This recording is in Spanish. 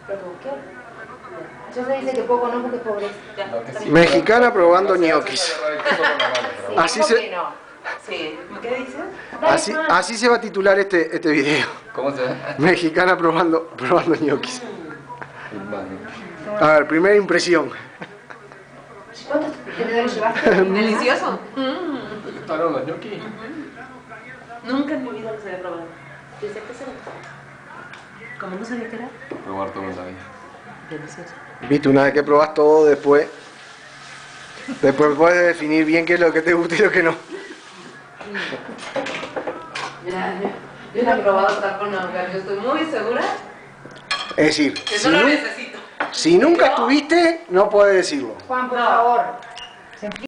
¿Lo busqué? Yo se dice que poco no porque es pobreza. Mexicana probando ñoquis. Sí, Así ¿cómo se- que no? Sí. ¿Qué dices? Así se va a titular este video. ¿Cómo se llama? Mexicana probando ñoquis. A ver, primera impresión. ¿Cuántos tenedores llevaste? ¿Delicioso? ¿Te gustaron los ñoquis? Nunca en mi vida los había probado. Dice que se ¿Cómo no sabía qué era? Probar todo en la vida. Delicioso. Viste, una vez que probas todo, después puedes definir bien qué es lo que te gusta y lo que no. Yo no he probado taco nunca. Yo estoy muy segura Es decir, que no lo necesito. si nunca estuviste, no puedes decirlo. Juan, por favor.